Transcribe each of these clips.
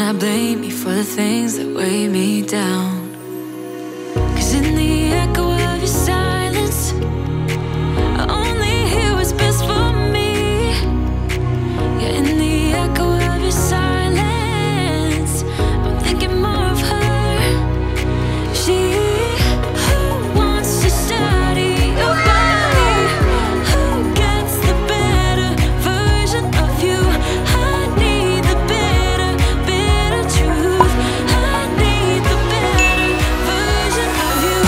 I blame me for the things that weigh me down. 'Cause in the echo of your silence, I only hear what's best for me. Yeah, in the echo of your silence, I'm thinking more of her. She who wants to study your body, who gets the better version of you. I need the better truth. I need the better version of you.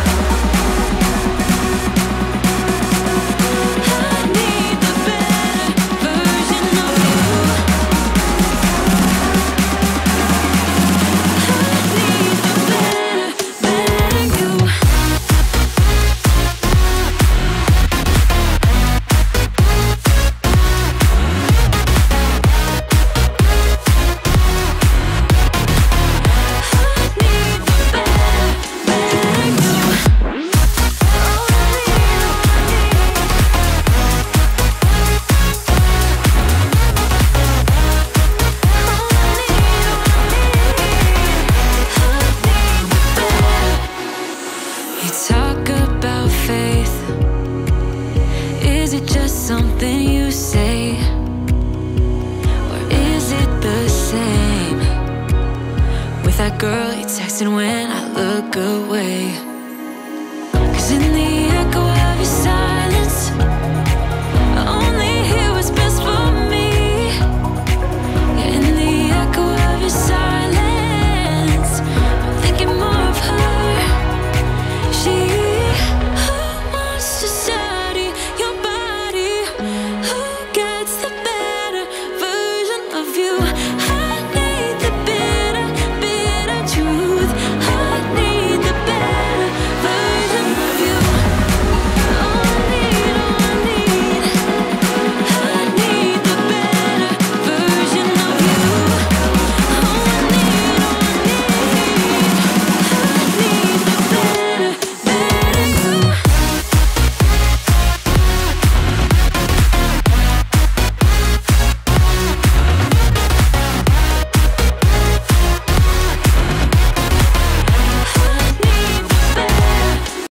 I need the better version of you. I need the better you. You talk about faith. Is it just something you say? Or is it the same with that girl you texting when I look away?